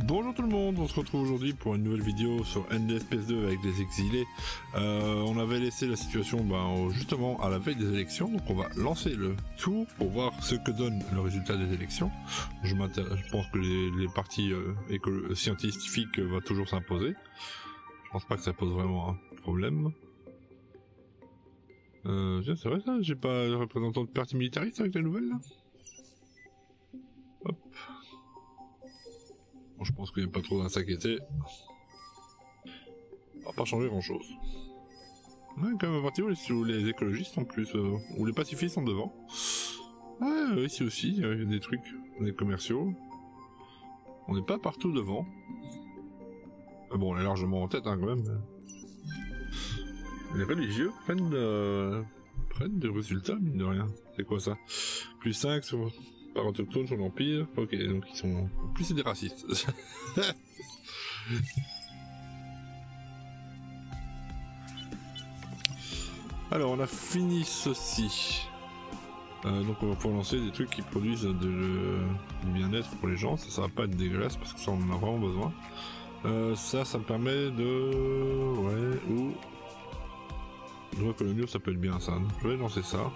Bonjour tout le monde, on se retrouve aujourd'hui pour une nouvelle vidéo sur Endless PS2 avec les exilés. On avait laissé la situation justement à la veille des élections, donc on va lancer le tour pour voir ce que donne le résultat des élections. Je pense que les partis scientifiques vont toujours s'imposer. Je pense pas que ça pose vraiment un problème. Tiens, c'est vrai ça, j'ai pas de représentant de parti militariste avec la nouvelle là. Hop. Bon, je pense qu'il n'y a pas trop à s'inquiéter. On va pas changer grand chose. Ouais, quand même un parti où les écologistes en plus, où les pacifistes sont devant. Ouais, ici aussi, il y a des trucs, des commerciaux. On n'est pas partout devant. Mais bon, on est largement en tête hein, quand même. Les religieux prennent des résultats, mine de rien. C'est quoi ça? Plus 5 sur par autochtone sur l'Empire. Ok, donc ils sont... Plus c'est des racistes. Alors on a fini ceci. Donc on va pouvoir lancer des trucs qui produisent du bien-être pour les gens. Ça va pas être dégueulasse parce que ça on en a vraiment besoin. Ça me permet de... Ouais, ou... Droits coloniaux ça peut être bien ça. Je vais lancer ça.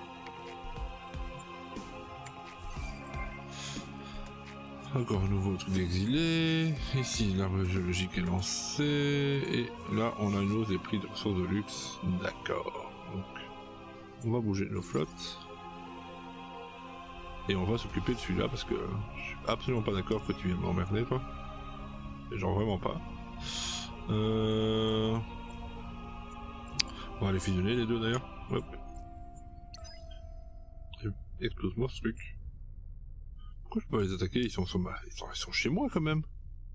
Encore un nouveau truc d'exilé. Ici l'arbre géologique est lancé. Et là on a une hausse des prix de ressources de luxe. D'accord. Donc on va bouger nos flottes. Et on va s'occuper de celui-là parce que je suis absolument pas d'accord que tu viennes m'emmerder toi. Genre vraiment pas. On va les fusionner les deux d'ailleurs. Hop. Explose-moi ce truc. Pourquoi je peux pas les attaquer? Ils sont chez moi quand même.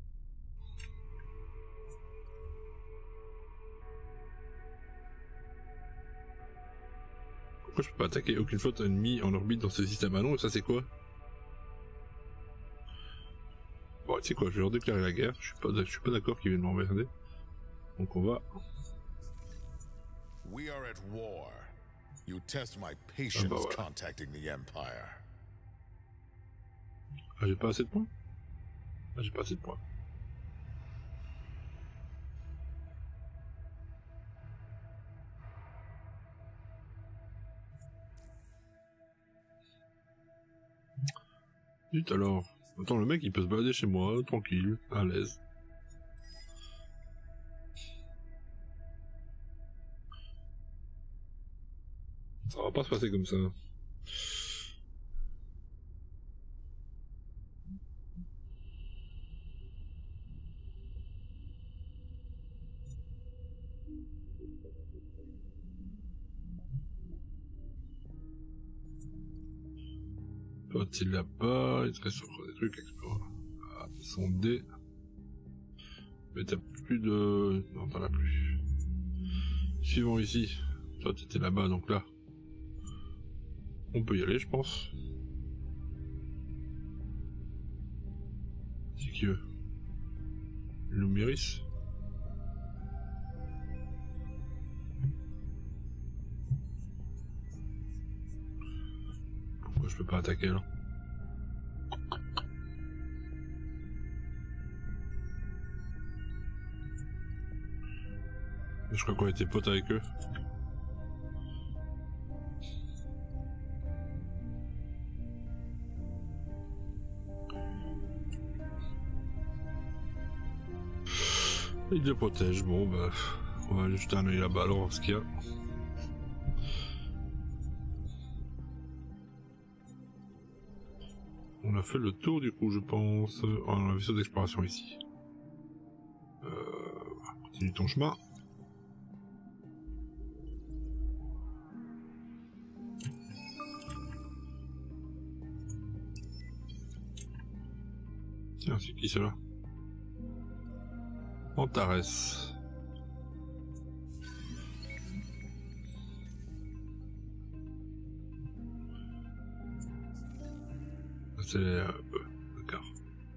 Pourquoi je peux pas attaquer aucune flotte ennemie en orbite dans ce système? Ah non, ça c'est quoi? Bon, tu sais quoi, je vais leur déclarer la guerre. Je suis pas d'accord qu'ils viennent m'emmerder. Donc on va... We are at war. You test my patience contacting the Empire. Ah, j'ai pas assez de points? Ah, j'ai pas assez de points. Zut alors. Attends, le mec il peut se balader chez moi, tranquille, à l'aise. Ça va pas se passer comme ça. Toi t'es là-bas, il te reste encore des trucs à explorer. Ah, sonder. Mais t'as plus de... Non, t'en as plus. Suivons ici. Toi t'étais là-bas, donc là. On peut y aller, je pense. C'est qui eux? Lumiris. Pourquoi je peux pas attaquer là? Je crois qu'on était potes avec eux. Il le protège, bon bah... On va aller jeter un oeil là-bas alors voir ce qu'il y a. On a fait le tour du coup je pense. On a un vaisseau d'exploration ici. Continue ton chemin. Tiens, c'est qui cela? Antares. C'est... d'accord.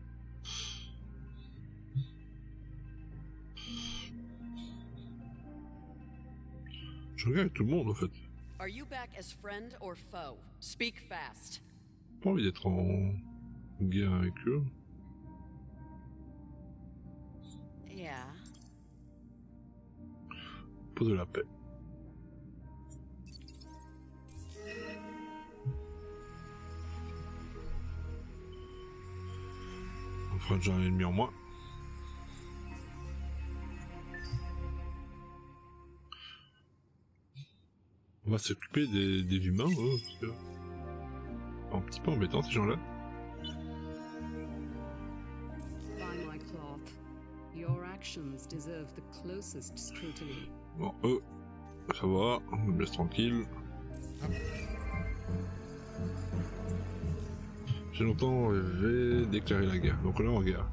Je regarde tout le monde en fait. Are you back as friend or foe? Speak fast. J'ai pas envie d'être en guerre avec eux. Drapeau de la paix. On fera déjà un ennemi en moins. On va s'occuper des humains, parce que... un petit peu embêtant ces gens-là. Bon, eux, ça va, on me laisse tranquille. J'ai longtemps rêvé déclarer la guerre, donc on est en guerre.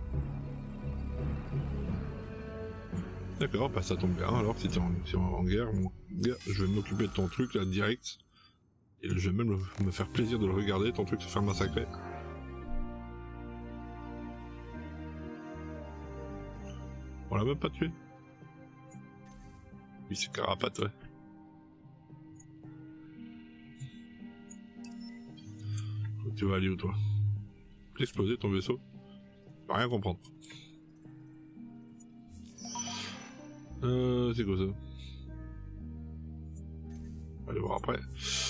D'accord, bah ça tombe bien, alors si t'es en guerre, mon gars, je vais m'occuper de ton truc là direct. Et je vais même me faire plaisir de le regarder, ton truc se faire massacrer. On l'a même pas tué. Oui, c'est Carapate, ouais. Tu vas aller où, toi? Exploser ton vaisseau? Pas rien comprendre. C'est quoi ça? On va aller voir après.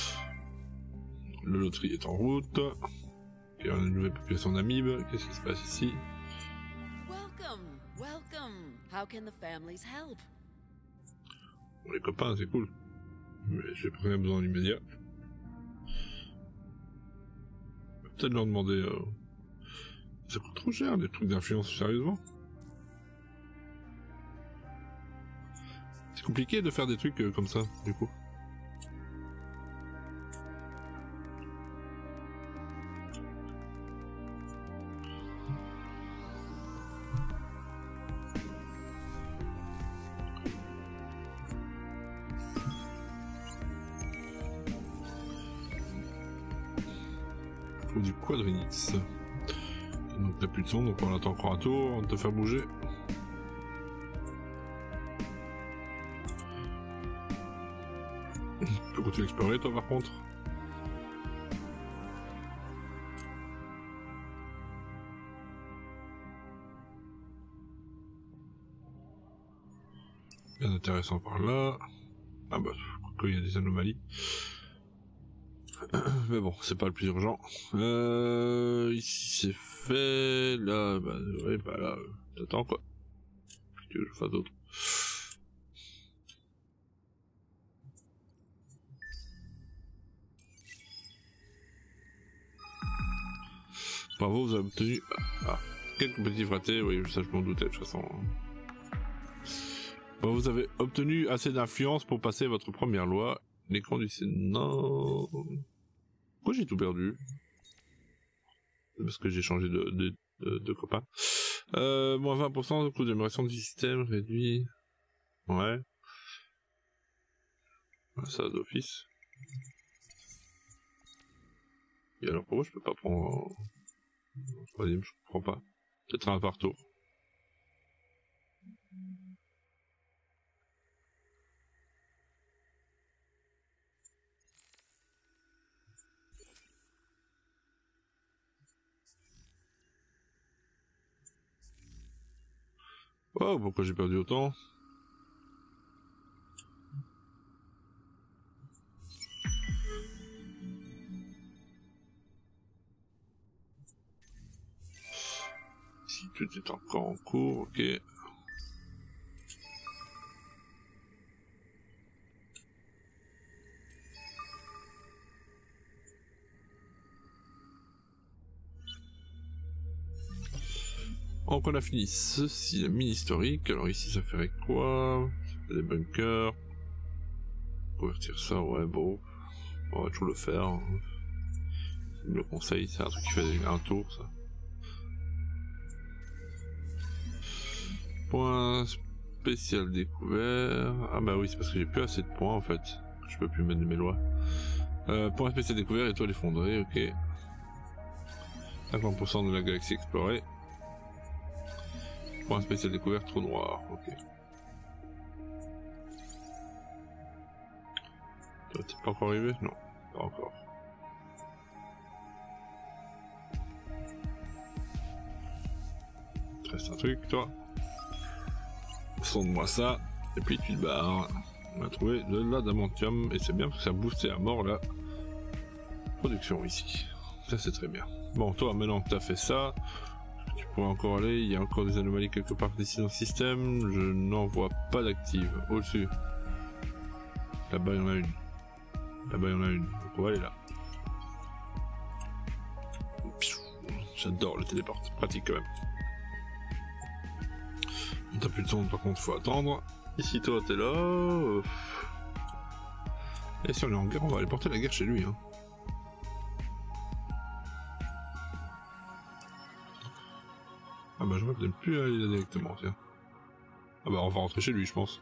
Le loterie est en route. Et on a une nouvelle population d'amibes. Qu'est-ce qui se passe ici? Welcome, welcome. How can the families help? Bon, les copains, c'est cool. Mais j'ai pas rien besoin d'immédiat. Peut-être leur demander... Ça coûte trop cher, des trucs d'influence, sérieusement. C'est compliqué de faire des trucs comme ça, du coup. Faut du quadrinix. Donc t'as plus de son, donc on attend encore un tour avant de te faire bouger. Tu peux continuer à explorer toi par contre. Bien intéressant par là. Ah bah, il y a des anomalies. Mais bon, c'est pas le plus urgent. Ici c'est fait. Là, bah, ouais, bah là, t'attends quoi. Qu'est-ce que je fasse d'autre? Bravo, vous avez obtenu... Ah, quelques petits ratés, oui, ça je m'en doutais de toute façon. Bon, vous avez obtenu assez d'influence pour passer votre première loi. L'écran du Sénat... Pourquoi j'ai tout perdu? Parce que j'ai changé de copain. Moins 20% de coût d'amélioration du système réduit. Ouais. Ça d'office. Et alors pourquoi je peux pas prendre... Troisième, je comprends pas. Peut-être un par tour. Oh, pourquoi j'ai perdu autant? Si tout est encore en cours, ok. Donc on a fini ceci, la mine historique. Alors ici ça ferait quoi? Ça fait des bunkers. Convertir ça, ouais bon. On va toujours le faire. Hein. Je me le conseille, c'est un truc qui fait un tour ça. Point spécial découvert. Ah bah oui, c'est parce que j'ai plus assez de points en fait. Je peux plus mettre de mes lois. Point spécial découvert, étoile effondrée, ok. 50% de la galaxie explorée. Point spécial découvert, trou noir, ok. Toi, t'es pas encore arrivé? Non, pas encore. Il te reste un truc, toi. Sonde-moi ça, et puis tu te barres. On a trouvé de l'adamantium et c'est bien parce que ça a boosté à mort la production ici. Ça c'est très bien. Bon, toi maintenant que tu as fait ça, tu pourrais encore aller. Il y a encore des anomalies quelque part ici dans le système. Je n'en vois pas d'active. Au-dessus. Là-bas il y en a une. Là-bas il y en a une. Donc on va aller là. J'adore le téléport. Pratique quand même. On t'a plus de son, par contre faut attendre. Ici toi t'es là. Et si on est en guerre, on va aller porter la guerre chez lui. Hein. Ah bah je vois que peut-être plus aller là directement, tiens. Ah bah on va rentrer chez lui je pense.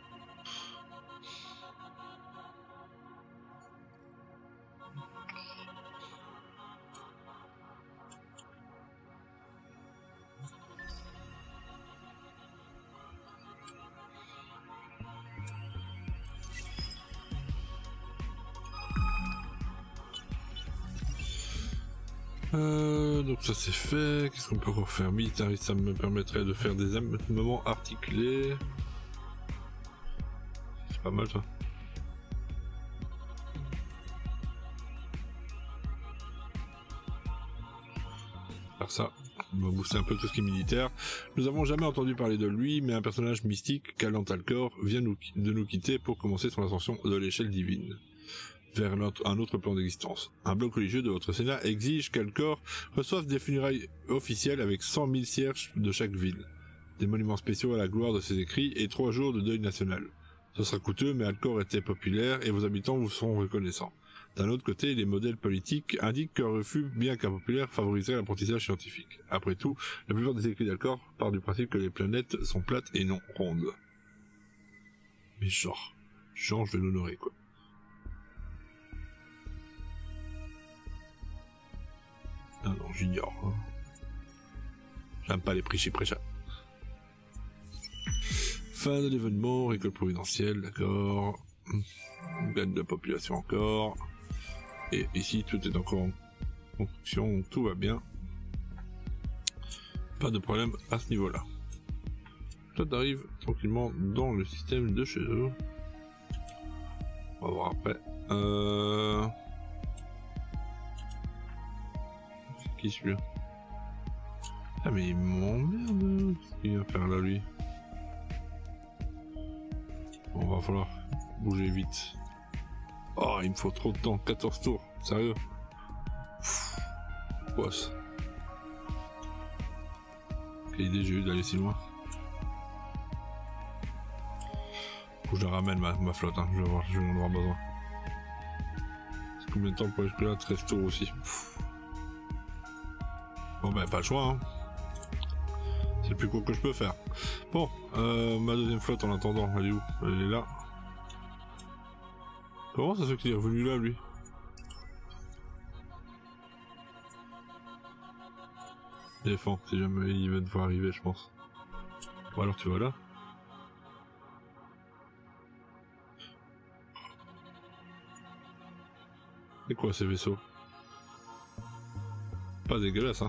Donc ça c'est fait, qu'est-ce qu'on peut encore faire? Militariste, ça me permettrait de faire des moments articulés. C'est pas mal ça. Faire ça, on va booster un peu tout ce qui est militaire. Nous avons jamais entendu parler de lui, mais un personnage mystique, Kalantalkor, vient de nous quitter pour commencer son ascension de l'échelle divine vers un autre plan d'existence. Un bloc religieux de votre Sénat exige qu'Alcor reçoive des funérailles officielles avec 100 000 cierges de chaque ville, des monuments spéciaux à la gloire de ses écrits et 3 jours de deuil national. Ce sera coûteux, mais Alcor était populaire et vos habitants vous seront reconnaissants. D'un autre côté, les modèles politiques indiquent qu'un refus, bien qu'impopulaire, favoriserait l'apprentissage scientifique. Après tout, la plupart des écrits d'Alcor partent du principe que les planètes sont plates et non rondes. Mais genre, je vais l'honorer quoi. Ah non, j'ignore. Hein. J'aime pas les prêcha. Fin de l'événement, récolte providentielle, d'accord. Gagne de population encore. Et ici, tout est encore en construction, donc tout va bien. Pas de problème à ce niveau-là. Toi, t'arrives tranquillement dans le système de chez eux. On va voir après. Qui celui-là? Ah mais il m'emmerde. Qu'est-ce qu'il vient faire là lui? Bon, va falloir bouger vite. Oh, il me faut trop de temps, 14 tours, sérieux? Quoi ça? Quelle idée j'ai eu d'aller si loin? Faut que je la ramène ma flotte, hein. Je vais en avoir besoin. C'est combien de temps pour aller jusque là? 13 tours aussi. Bon ben pas le choix hein. C'est le plus court que je peux faire. Bon, ma deuxième flotte en attendant, elle est où? Elle est là. Comment ça se fait qu'il est revenu là lui? Défends, si jamais il va devoir arriver je pense. Bon alors tu vas là. C'est quoi ces vaisseaux? Pas dégueulasse hein.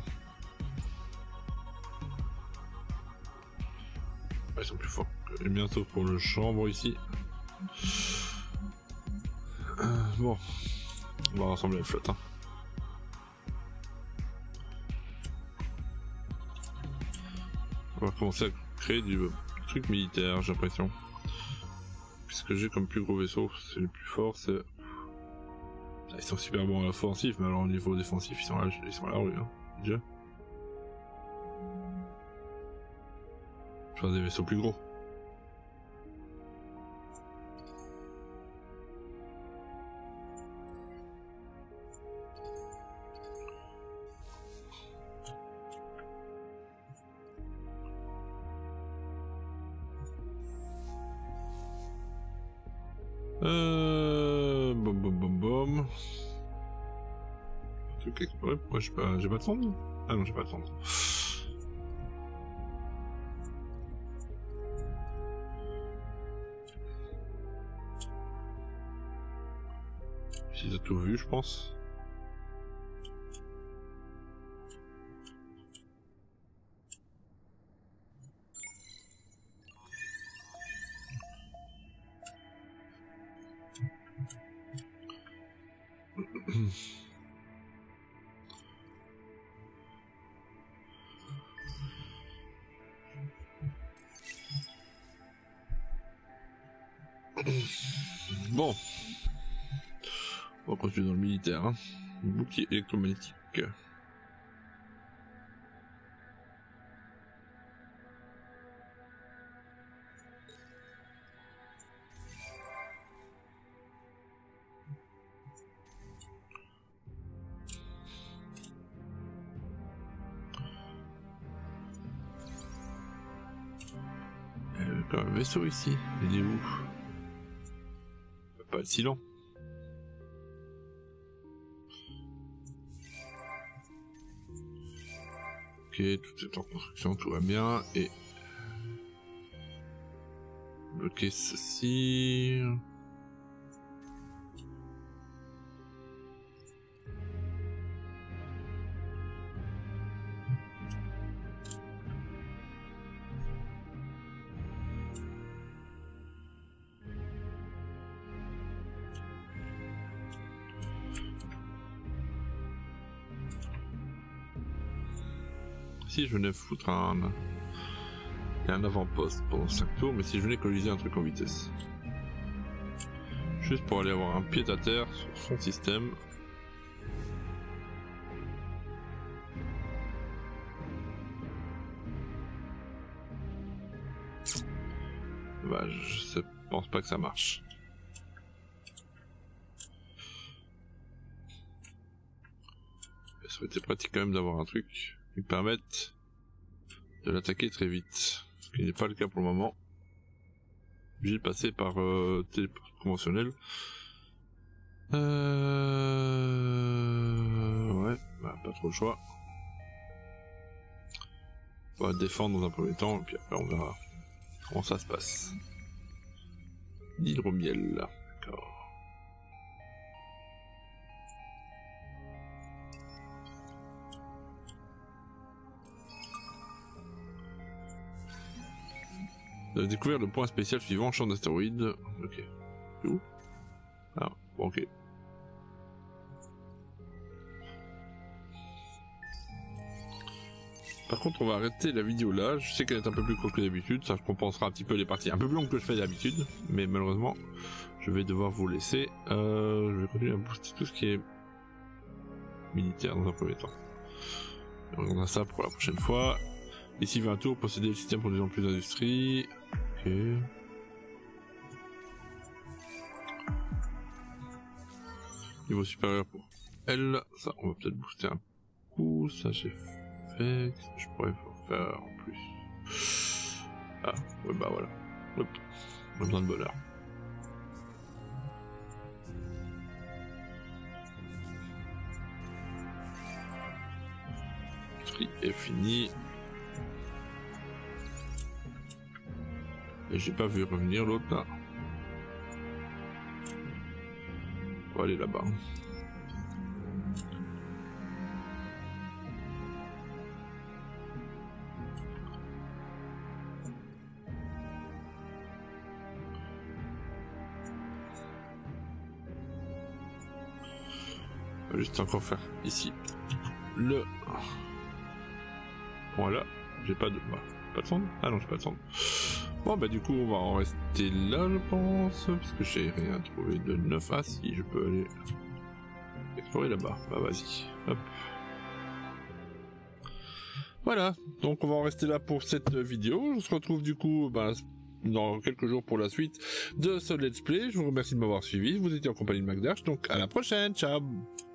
Ils sont plus forts. Et bientôt pour le chambre ici. Bon, on va rassembler la flotte. Hein. On va commencer à créer du truc militaire, j'ai l'impression. Puisque j'ai comme plus gros vaisseau, c'est le plus fort, c'est... Ils sont super bons à l'offensive, mais alors au niveau défensif, ils sont à la rue, hein, déjà. Je ferai des vaisseaux plus gros. Bom. Un truc exploré, pourquoi j'ai pas de sonde? Ah non, j'ai pas de sonde. J'ai tout vu, je pense. Bon. On va continuer dans le militaire. Hein. Bouclier électromagnétique. Un vaisseau ici, il est où? Pas le silent. Ok, tout est en construction, tout va bien. Et bloquer ceci. Si je venais foutre un avant-poste pendant 5 tours, mais si je venais colliser un truc en vitesse. Juste pour aller avoir un pied à terre sur son système. Bah, je pense pas que ça marche. Ça aurait été pratique quand même d'avoir un truc qui permettent de l'attaquer très vite, ce qui n'est pas le cas pour le moment. J'ai passé par téléport conventionnel. Ouais, bah, pas trop le choix. On va défendre dans un premier temps, et puis après on verra comment ça se passe. L'hydromiel, d'accord. De découvrir le point spécial suivant, champ d'astéroïdes. Ok. Où? Ah, bon, ok. Par contre, on va arrêter la vidéo là. Je sais qu'elle est un peu plus courte que d'habitude. Ça compensera un petit peu les parties un peu plus longues que je fais d'habitude. Mais malheureusement, je vais devoir vous laisser. Je vais continuer à booster tout ce qui est militaire dans un premier temps. On regardera ça pour la prochaine fois. Ici 20 tours, posséder le système produisant plus d'industrie. Ok. Niveau supérieur pour elle. Ça, on va peut-être booster un coup. Ça, j'ai fait. Je pourrais faire en plus. Ah, ouais, bah voilà. Hop. On a besoin de bonheur. Tri est fini. Et j'ai pas vu revenir l'autre là. On va aller là-bas. On va juste encore faire ici le... Voilà, j'ai pas de... Bah, pas de sonde. Ah non, j'ai pas de sonde. Bon bah du coup on va en rester là je pense, parce que j'ai rien trouvé de neuf. Ah si, je peux aller explorer là-bas. Bah vas-y, hop. Voilà, donc on va en rester là pour cette vidéo. On se retrouve du coup dans quelques jours pour la suite de ce let's play. Je vous remercie de m'avoir suivi, vous étiez en compagnie de MacDarch, donc à la prochaine, ciao.